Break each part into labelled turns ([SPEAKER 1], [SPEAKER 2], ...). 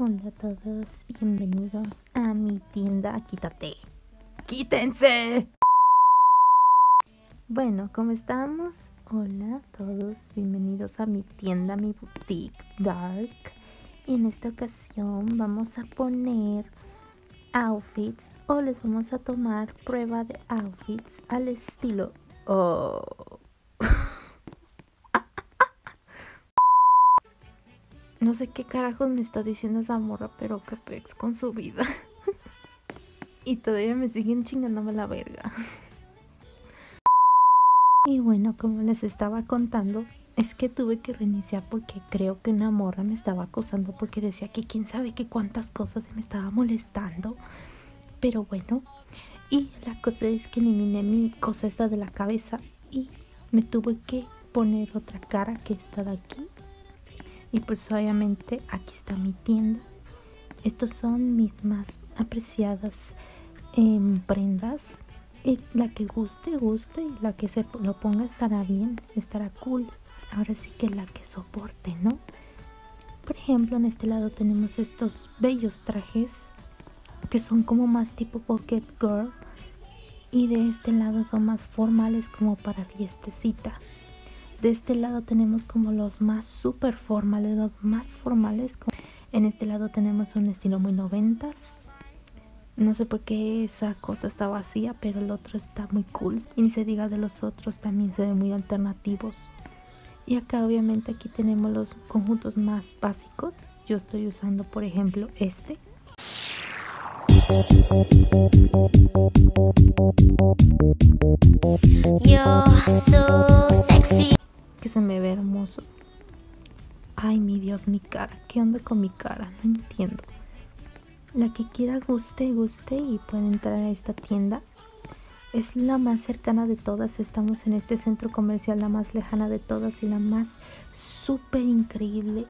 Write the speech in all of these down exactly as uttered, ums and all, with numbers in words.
[SPEAKER 1] Hola a todos, bienvenidos a mi tienda. Quítate, quítense. Bueno, ¿cómo estamos? Hola a todos, bienvenidos a mi tienda, mi boutique Dark. Y en esta ocasión vamos a poner outfits o les vamos a tomar prueba de outfits al estilo oh. No sé qué carajos me está diciendo esa morra, pero qué pex con su vida. Y todavía me siguen chingándome la verga. Y bueno, como les estaba contando, es que tuve que reiniciar porque creo que una morra me estaba acosando porque decía que quién sabe qué cuántas cosas me estaba molestando. Pero bueno, y la cosa es que eliminé mi cosa esta de la cabeza y me tuve que poner otra cara que esta de aquí. Y pues obviamente aquí está mi tienda. Estos son mis más apreciadas eh, prendas. Y la que guste, guste. Y la que se lo ponga estará bien, estará cool. Ahora sí que la que soporte, ¿no? Por ejemplo, en este lado tenemos estos bellos trajes que son como más tipo pocket girl. Y de este lado son más formales como para fiestecita. De este lado tenemos como los más super formales, los más formales. En este lado tenemos un estilo muy noventas. No sé por qué esa cosa está vacía, pero el otro está muy cool. Y ni se diga de los otros, también se ven muy alternativos. Y acá obviamente aquí tenemos los conjuntos más básicos. Yo estoy usando por ejemplo este. You're so sexy. Que se me ve hermoso. Ay, mi Dios, mi cara. ¿Qué onda con mi cara? No entiendo. La que quiera guste, guste y puede entrar a esta tienda. Es la más cercana de todas. Estamos en este centro comercial, la más lejana de todas y la más súper increíble.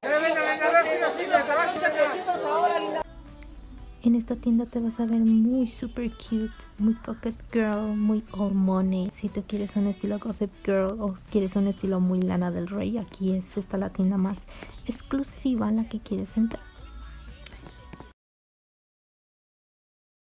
[SPEAKER 1] En esta tienda te vas a ver muy super cute, muy pocket girl, muy hormone. Si tú quieres un estilo gossip girl o quieres un estilo muy Lana del Rey, aquí es esta la tienda más exclusiva en la que quieres entrar.